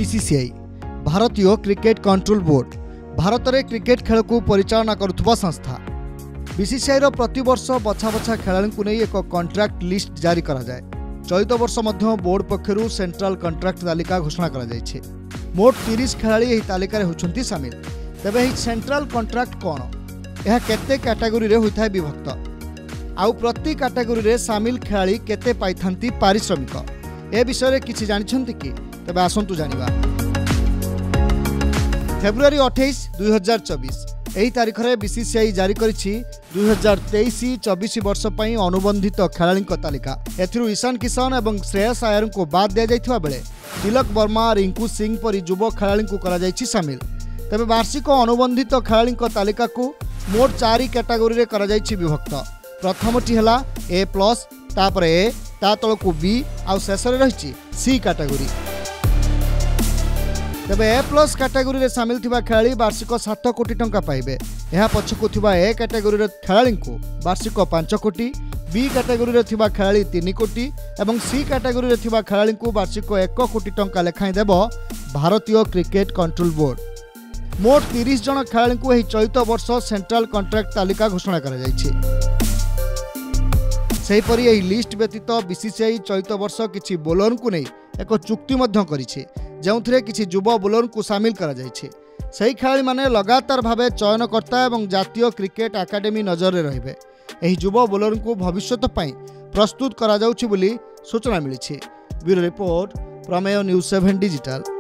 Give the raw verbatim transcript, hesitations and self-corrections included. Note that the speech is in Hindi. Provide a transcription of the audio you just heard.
बीसीसीआई भारतीय क्रिकेट कंट्रोल बोर्ड भारत में क्रिकेट खेल को परिचालना करुवा संस्था। बीसीसीआई रो प्रति वर्ष बछा बछा खेलाड़ी को नहीं एक कॉन्ट्रैक्ट लिस्ट जारी करा जाए। चलित वर्ष मध्य बोर्ड पक्षरु सेंट्रल कॉन्ट्रैक्ट तालिका घोषणा करा जायछि। मोट तीस खेलाड़ी एही तालिका रे होछन्ति शामिल। तेबे एही सेंट्रल कॉन्ट्रैक्ट कोन, यह केते कैटेगरी रे होइथाय विभक्त, आउ प्रति कैटेगरी रे शामिल खेलाड़ी केते पाइथांती पारिश्रमिक, ए विषय रे किछि जानिछन्ति कि? तेबे आसंतु जानिबा। फेब्रुआरी अठाईस दुई हजार चौबीस एही तारीख रे बीसीसीआई जारी करिछि दुई हजार तेईस चौबीस वर्ष पई अनुबंधित खेलाड़ी तालिका। एथिरु ईशान किशन एवं श्रेयस आयर को बाद दिया जाइथिबा बेले तिलक वर्मा, रिंकू सिंह परी युवा खेलाड़ी को करा जाइछि शामिल। तेबे वार्षिक अनुबंधित खेलाड़ी तालिका को मोट चारि कैटेगरी रे करा जाइछि विभक्त। प्रथमटी हला ए प्लस, तापर ए, ता तळकु बी, आउ शेष रे रहिछि सी कैटेगरी। तेबे ए प्लस कैटेगरी रे शामिल थिबा खेलाड़ी वार्षिक सात कोटी टंका पाइबे। यह पछकु थिबा ए कैटेगरी रे खेलाड़ी को वार्षिक पांच कोटी, बी कैटेगरी रे थिबा खेलाड़ी तीन कोटी एवं सी कैटेगरी रे थिबा खेलाड़ी को वार्षिक एक कोटी टंका लेखाई देबो भारतीय क्रिकेट कंट्रोल बोर्ड। मोट तीस जन खेलाड़ी को एही चलित वर्ष सेंट्रल कॉन्ट्रैक्ट तालिका घोषणा करा जायछि। सेहीपरि एही लिस्ट व्यतीत बीसीसीआई चलित वर्ष किछि बोलर को नहीं एक चुक्ति मध्य करिछि, जोंथिरे किछि युवा बोलर को शामिल करा जायछि। सही खेलाड़ी माने लगातार भावे चयनकर्ता एवं जातीय क्रिकेट एकाडेमी नजर रे रहिबे। एही युवा बोलर को भविष्यत पई प्रस्तुत करा जाउछि बोली सूचना मिलिछि। Bureau report Prameya news seven digital.